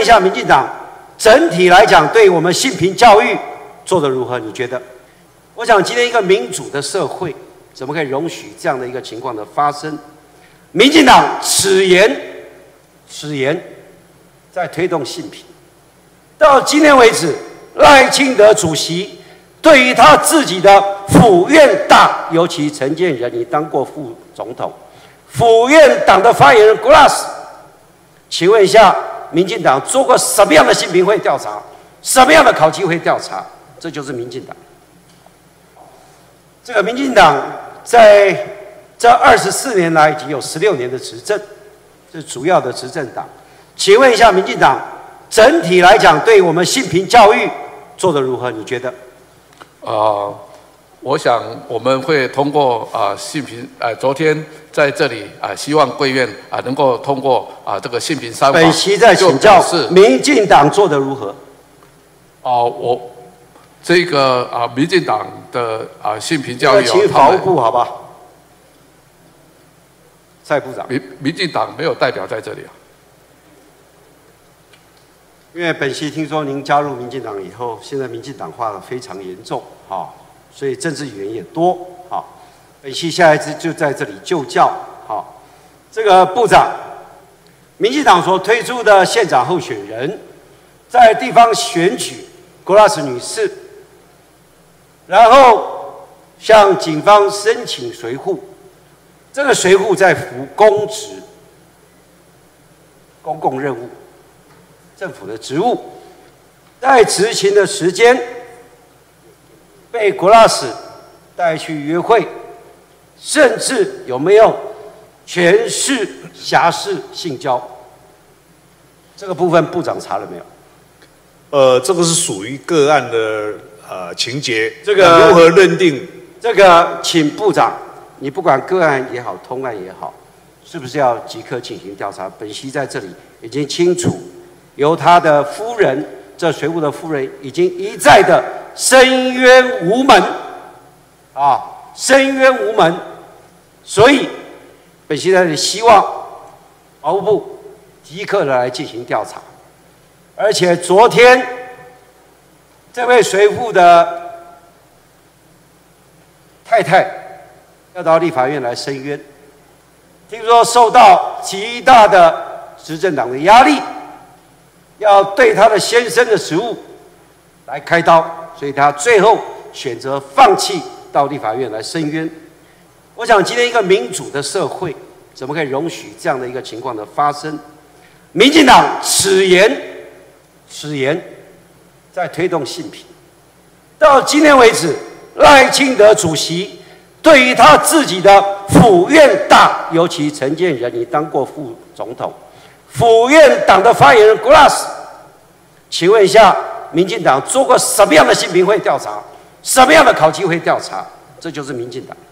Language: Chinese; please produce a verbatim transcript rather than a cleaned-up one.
一下，民进党整体来讲对我们性平教育做得如何？你觉得？我想今天一个民主的社会，怎么可以容许这样的一个情况的发生？民进党此言此言在推动性平，到今天为止，赖清德主席对于他自己的府院党，尤其陈建仁，你当过副总统，府院党的发言人 Glass， 请问一下，民进党做过什么样的性平会调查？什么样的考纪会调查？这就是民进党。这个民进党在这二十四年来已经有十六年的执政，是主要的执政党。请问一下，民进党整体来讲对我们性平教育做得如何？你觉得？ 呃，我想我们会通过啊、呃、性平，呃，昨天在这里啊、呃，希望贵院啊、呃、能够通过啊、呃、这个性平三法。 本席在请教，民进党做得如何？ 哦、呃，我这个啊、呃，民进党的啊、呃、性平教育， 请法务部好吧？蔡部长， 民民进党没有代表在这里啊。 因为本席听说您加入民进党以后，现在民进党化的非常严重，哈，所以政治语言也多，哈。本席下一次就在这里就教，好，这个部长，民进党所推出的县长候选人，在地方选举 ，Glass 女士，然后向警方申请随护，这个随护在服公职、公共任务。政府的职务，在执勤的时间被 Glass 带去约会，甚至有没有权势侠士性交？这个部分部长查了没有？ 呃，这个是属于个案的呃情节， 这个如何认定？ 这个请部长，你不管个案也好，通案也好，是不是要即刻进行调查？本席在这里已经清楚。由他的夫人，这随护的夫人已经一再的申冤无门，啊，申冤无门，所以本席在这里希望法务部即刻的来进行调查，而且昨天这位随护的太太要到立法院来申冤，听说受到极大的执政党的压力。要对他的先生的食物来开刀，所以他最后选择放弃到立法院来申冤。我想今天一个民主的社会，怎么可以容许这样的一个情况的发生？民进党此言此言在推动性平，到今天为止，赖清德主席对于他自己的府院党，尤其陈建仁，你当过副总统。府院党的发言人 Glass， 请问一下，民进党做过什么样的性平会调查？什么样的考纪会调查？这就是民进党。